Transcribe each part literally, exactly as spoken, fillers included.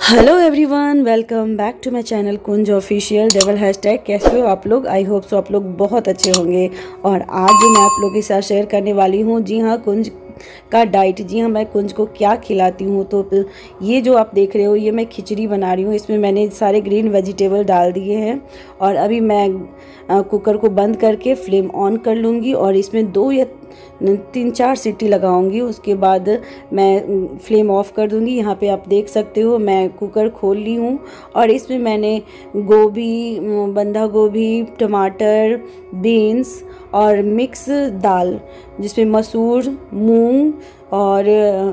Hello everyone, welcome back to my channel Kunj official double hashtag. कैसे हो आप लोग? आई होप सो आप लोग बहुत अच्छे होंगे। और आज जो मैं आप लोगों के साथ शेयर करने वाली हूँ, जी हाँ, कुंज का डाइट। जी हाँ, मैं कुंज को क्या खिलाती हूँ। तो ये जो आप देख रहे हो, ये मैं खिचड़ी बना रही हूँ। इसमें मैंने सारे ग्रीन वेजिटेबल डाल दिए हैं और अभी मैं आ, कुकर को बंद करके फ्लेम ऑन कर लूँगी और इसमें दो या तीन चार सीटी लगाऊंगी। उसके बाद मैं फ्लेम ऑफ कर दूंगी। यहाँ पे आप देख सकते हो मैं कुकर खोल ली हूँ और इसमें मैंने गोभी, बंधा गोभी, टमाटर, बीन्स और मिक्स दाल, जिसमें मसूर, मूंग और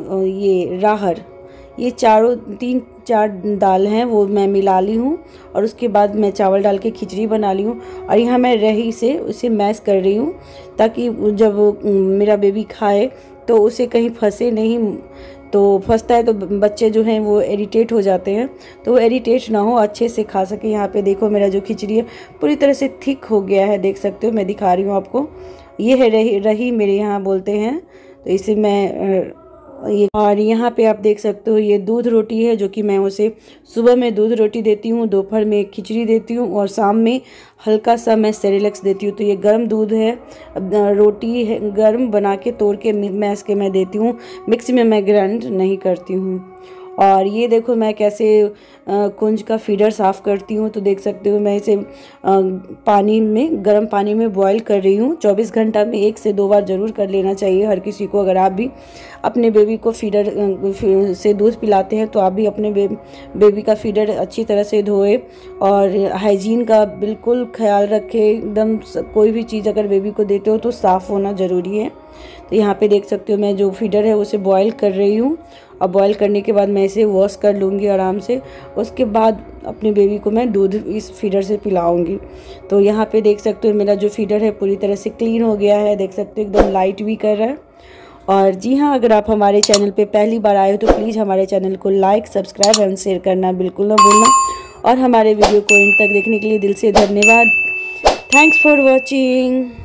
ये राहर, ये चारों तीन चार दाल हैं, वो मैं मिला ली हूँ। और उसके बाद मैं चावल डाल के खिचड़ी बना ली हूँ और यहाँ मैं रही से उसे मैश कर रही हूँ, ताकि जब मेरा बेबी खाए तो उसे कहीं फंसे नहीं। तो फंसता है तो बच्चे जो हैं वो इरिटेट हो जाते हैं, तो वो इरिटेट ना हो, अच्छे से खा सके। यहाँ पे देखो मेरा जो खिचड़ी है पूरी तरह से थिक हो गया है, देख सकते हो। मैं दिखा रही हूँ आपको। ये है रही रही मेरे यहाँ बोलते हैं, तो इसे मैं ये। और यहाँ पे आप देख सकते हो ये दूध रोटी है, जो कि मैं उसे सुबह में दूध रोटी देती हूँ, दोपहर में खिचड़ी देती हूँ और शाम में हल्का सा मैं सेरेलैक्स देती हूँ। तो ये गर्म दूध है, रोटी है गर्म बना के तोड़ के मैश के मैं देती हूँ, मिक्सी में मैं ग्राइंड नहीं करती हूँ। और ये देखो मैं कैसे कुंज का फीडर साफ़ करती हूँ। तो देख सकते हो मैं इसे पानी में, गर्म पानी में बॉईल कर रही हूँ। चौबीस घंटा में एक से दो बार ज़रूर कर लेना चाहिए हर किसी को। अगर आप भी अपने बेबी को फीडर से दूध पिलाते हैं तो आप भी अपने बे, बेबी का फीडर अच्छी तरह से धोए और हाइजीन का बिल्कुल ख्याल रखें। एकदम कोई भी चीज़ अगर बेबी को देते हो तो साफ़ होना ज़रूरी है। तो यहाँ पे देख सकते हो मैं जो फीडर है उसे बॉईल कर रही हूँ और बॉईल करने के बाद मैं इसे वॉश कर लूँगी आराम से। उसके बाद अपने बेबी को मैं दूध इस फीडर से पिलाऊंगी। तो यहाँ पे देख सकते हो मेरा जो फीडर है पूरी तरह से क्लीन हो गया है, देख सकते हो एकदम लाइट भी कर रहा है। और जी हाँ, अगर आप हमारे चैनल पे पहली बार आए हो तो प्लीज़ हमारे चैनल को लाइक, सब्सक्राइब एंड शेयर करना बिल्कुल ना भूलना। और हमारे वीडियो को इन तक देखने के लिए दिल से धन्यवाद। Thanks for watching.